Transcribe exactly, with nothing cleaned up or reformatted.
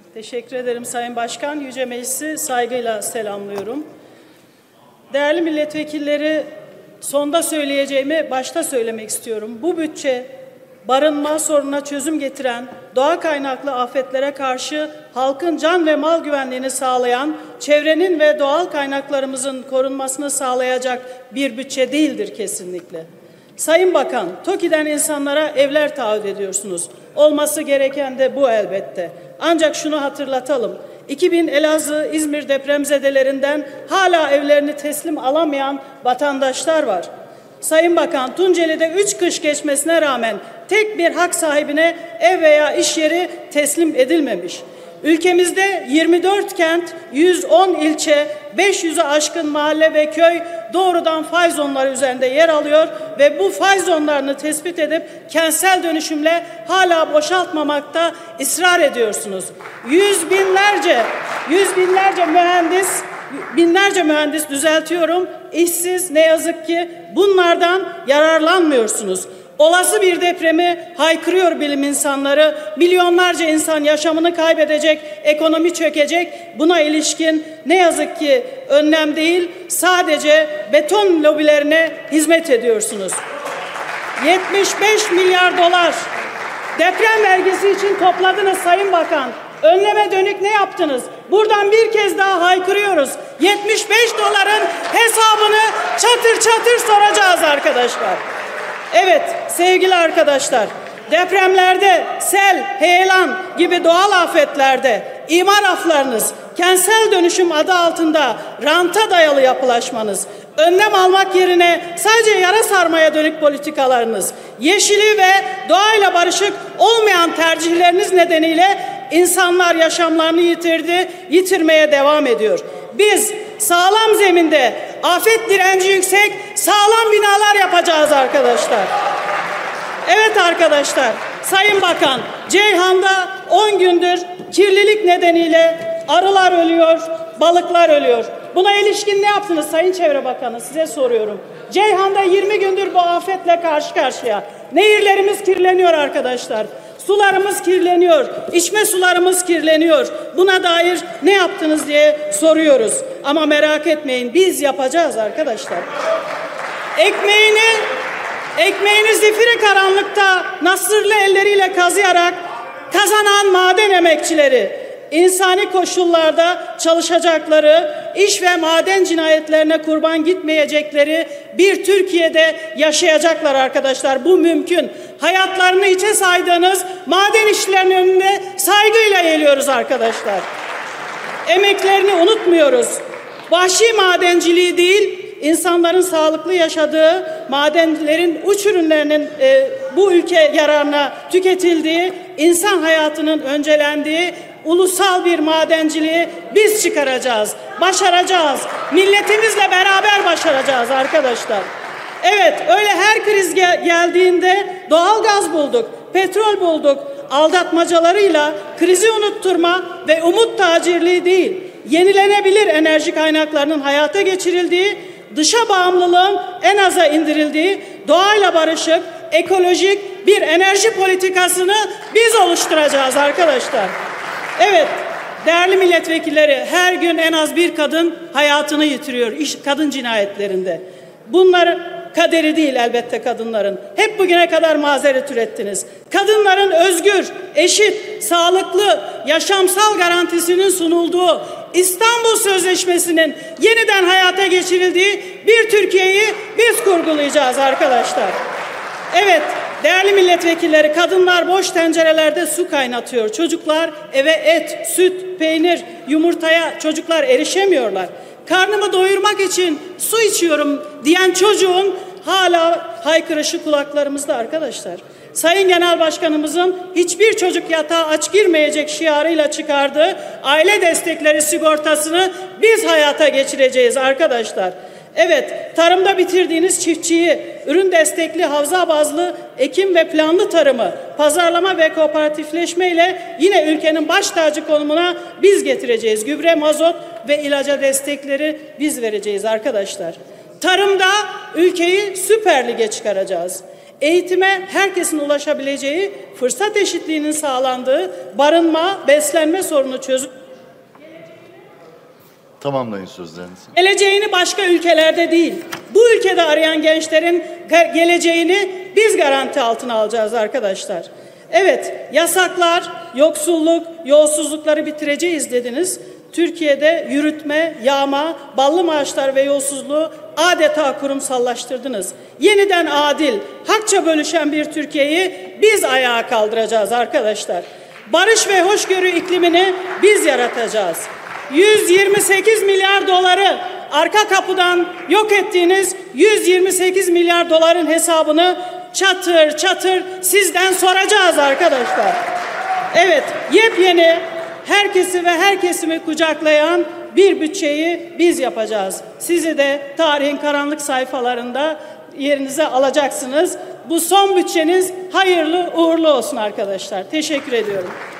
Teşekkür ederim Sayın Başkan. Yüce Meclisi saygıyla selamlıyorum. Değerli milletvekilleri, sonda söyleyeceğimi başta söylemek istiyorum. Bu bütçe barınma sorununa çözüm getiren, doğa kaynaklı afetlere karşı halkın can ve mal güvenliğini sağlayan, çevrenin ve doğal kaynaklarımızın korunmasını sağlayacak bir bütçe değildir kesinlikle. Sayın Bakan, TOKİ'den insanlara evler taahhüt ediyorsunuz. Olması gereken de bu elbette. Ancak şunu hatırlatalım. iki bin Elazığ, İzmir depremzedelerinden hala evlerini teslim alamayan vatandaşlar var. Sayın Bakan, Tunceli'de üç kış geçmesine rağmen tek bir hak sahibine ev veya iş yeri teslim edilmemiş. Ülkemizde yirmi dört kent, yüz on ilçe, beş yüze aşkın mahalle ve köy doğrudan fay zonları üzerinde yer alıyor ve bu fay zonlarını tespit edip kentsel dönüşümle hala boşaltmamakta ısrar ediyorsunuz. Yüz binlerce, yüz binlerce mühendis, binlerce mühendis düzeltiyorum, işsiz, ne yazık ki bunlardan yararlanmıyorsunuz. Olası bir depremi haykırıyor bilim insanları, milyonlarca insan yaşamını kaybedecek, ekonomi çökecek. Buna ilişkin ne yazık ki önlem değil, sadece beton lobilerine hizmet ediyorsunuz. yetmiş beş milyar dolar deprem vergisi için topladınız Sayın Bakan. Önleme dönük ne yaptınız? Buradan bir kez daha haykırıyoruz. yetmiş beş doların hesabını çatır çatır soracağız arkadaşlar. Evet sevgili arkadaşlar, depremlerde, sel, heyelan gibi doğal afetlerde imar aflarınız, kentsel dönüşüm adı altında ranta dayalı yapılaşmanız, önlem almak yerine sadece yara sarmaya dönük politikalarınız, yeşili ve doğayla barışık olmayan tercihleriniz nedeniyle insanlar yaşamlarını yitirdi, yitirmeye devam ediyor. Biz sağlam zeminde, afet direnci yüksek, sağlam binalar yapacağız arkadaşlar. Evet arkadaşlar, Sayın Bakan, Ceyhan'da on gündür kirlilik nedeniyle arılar ölüyor, balıklar ölüyor. Buna ilişkin ne yaptınız Sayın Çevre Bakanı? Size soruyorum. Ceyhan'da yirmi gündür bu afetle karşı karşıya. Nehirlerimiz kirleniyor arkadaşlar. Sularımız kirleniyor, içme sularımız kirleniyor. Buna dair ne yaptınız diye soruyoruz. Ama merak etmeyin, biz yapacağız arkadaşlar. Ekmeğini, ekmeğini zifiri karanlıkta nasırlı elleriyle kazıyarak kazanan maden emekçileri, insani koşullarda çalışacakları, iş ve maden cinayetlerine kurban gitmeyecekleri bir Türkiye'de yaşayacaklar arkadaşlar. Bu mümkün. Hayatlarını içe saydığınız maden işçilerinin önüne saygıyla eğiliyoruz arkadaşlar. Emeklerini unutmuyoruz. Vahşi madenciliği değil, insanların sağlıklı yaşadığı, madenlerin uç ürünlerinin e, bu ülke yararına tüketildiği, insan hayatının öncelendiği ulusal bir madenciliği biz çıkaracağız, başaracağız. Milletimizle beraber başaracağız arkadaşlar. Evet, öyle her kriz gel geldiğinde doğal gaz bulduk, petrol bulduk. Aldatmacalarıyla krizi unutturma ve umut tacirliği değil, yenilenebilir enerji kaynaklarının hayata geçirildiği, dışa bağımlılığın en aza indirildiği, doğayla barışık, ekolojik bir enerji politikasını biz oluşturacağız arkadaşlar. Evet, değerli milletvekilleri, her gün en az bir kadın hayatını yitiriyor iş, kadın cinayetlerinde. Bunlar kaderi değil elbette kadınların. Hep bugüne kadar mazeret ürettiniz. Kadınların özgür, eşit, sağlıklı, yaşamsal garantisinin sunulduğu, İstanbul Sözleşmesi'nin yeniden hayata geçirildiği bir Türkiye'yi biz kurgulayacağız arkadaşlar. Evet, değerli milletvekilleri, kadınlar boş tencerelerde su kaynatıyor. Çocuklar eve et, süt, peynir, yumurtaya çocuklar erişemiyorlar. Karnımı doyurmak için su içiyorum diyen çocuğun hala haykırışı kulaklarımızda arkadaşlar. Sayın Genel Başkanımızın hiçbir çocuk yatağa aç girmeyecek şiarıyla çıkardığı aile destekleri sigortasını biz hayata geçireceğiz arkadaşlar. Evet, tarımda bitirdiğiniz çiftçiyi, ürün destekli havza bazlı ekim ve planlı tarımı, pazarlama ve kooperatifleşme ile yine ülkenin baş tacı konumuna biz getireceğiz. Gübre, mazot ve ilaca destekleri biz vereceğiz arkadaşlar. Tarımda ülkeyi Süper Lig'e çıkaracağız. eğitime herkesin ulaşabileceği, fırsat eşitliğinin sağlandığı, barınma, beslenme sorunu çözüm. Tamamlayın sözlerinizi. Geleceğini başka ülkelerde değil, bu ülkede arayan gençlerin geleceğini biz garanti altına alacağız arkadaşlar. Evet, yasaklar, yoksulluk, yolsuzlukları bitireceğiz dediniz. Türkiye'de yürütme, yağma, ballı maaşlar ve yolsuzluğu adeta kurumsallaştırdınız. Yeniden adil, hakça bölüşen bir Türkiye'yi biz ayağa kaldıracağız arkadaşlar. Barış ve hoşgörü iklimini biz yaratacağız. yüz yirmi sekiz milyar doları arka kapıdan yok ettiğiniz yüz yirmi sekiz milyar doların hesabını çatır çatır sizden soracağız arkadaşlar. Evet, yepyeni, herkesi ve her kesimi kucaklayan bir bütçeyi biz yapacağız. Sizi de tarihin karanlık sayfalarında yerinize alacaksınız. Bu son bütçeniz hayırlı uğurlu olsun arkadaşlar. Teşekkür ediyorum.